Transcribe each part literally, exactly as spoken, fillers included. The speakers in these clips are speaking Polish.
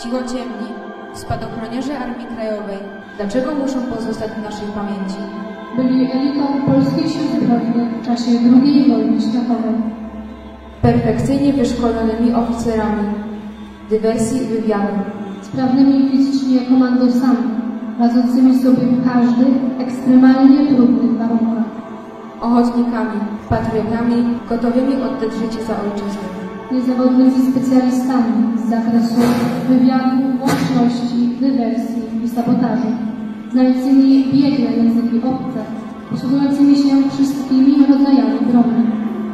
Cichociemni, spadochroniarze Armii Krajowej, dlaczego muszą pozostać w naszej pamięci? Byli elitą polskiej sił zbrojnych w czasie drugiej wojny światowej. Perfekcyjnie wyszkolonymi oficerami dywersji i wywiadu. Sprawnymi fizycznie komandosami, radzącymi sobie w każdych ekstremalnie trudnych warunkach. Ochotnikami, patriotami, gotowymi oddać życie za ojczyznę. Niezawodnymi specjalistami z zakresu wywiadu, łączności, dywersji i sabotażu, znającymi biegle języki obce, posługującymi się wszystkimi rodzajami broni.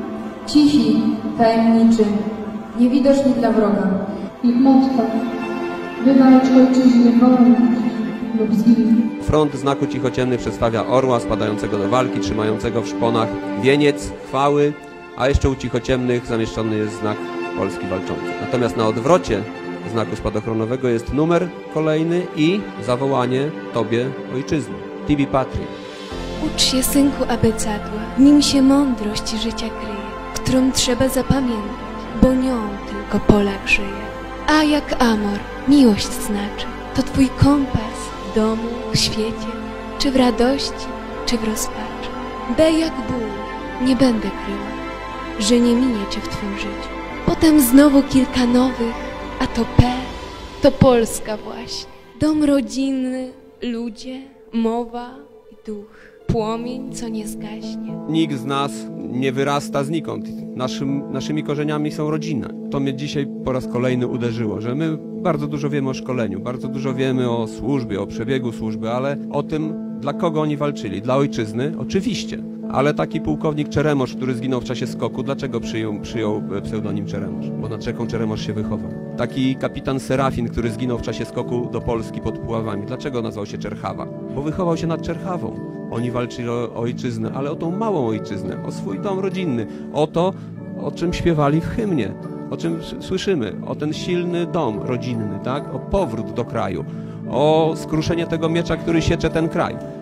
Cichi, tajemniczy, niewidoczni dla wroga. Ich motto: wywalcz ojczyźnie wolność lub zgiń. Front Znaku Cichociemnych przedstawia orła spadającego do walki, trzymającego w szponach wieniec chwały, a jeszcze u Cichociemnych zamieszczony jest znak Polski Walczącej. Natomiast na odwrocie znaku spadochronowego jest numer kolejny i zawołanie Tobie Ojczyzny, Tibi Patrii. Ucz się, synku, abecadła, w nim się mądrość życia kryje, którą trzeba zapamiętać, bo nią tylko Polak żyje. A jak Amor, miłość znaczy, to twój kompas w domu, w świecie, czy w radości, czy w rozpaczy. B jak ból, nie będę kryła, że nie minie cię w twym życiu. Potem znowu kilka nowych, a to P, to Polska właśnie. Dom rodzinny, ludzie, mowa i duch, płomień, co nie zgaśnie. Nikt z nas nie wyrasta znikąd. Naszym, naszymi korzeniami są rodzinne. To mnie dzisiaj po raz kolejny uderzyło, że my bardzo dużo wiemy o szkoleniu, bardzo dużo wiemy o służbie, o przebiegu służby, ale o tym, dla kogo oni walczyli. Dla ojczyzny? Oczywiście. Ale taki pułkownik Czeremosz, który zginął w czasie skoku, dlaczego przyjął, przyjął pseudonim Czeremosz? Bo nad rzeką Czeremosz się wychował. Taki kapitan Serafin, który zginął w czasie skoku do Polski pod Puławami, dlaczego nazwał się Czerchawa? Bo wychował się nad Czerchawą. Oni walczyli o, o ojczyznę, ale o tą małą ojczyznę, o swój dom rodzinny, o to, o czym śpiewali w hymnie, o czym słyszymy, o ten silny dom rodzinny, tak? O powrót do kraju, o skruszenie tego miecza, który siecze ten kraj.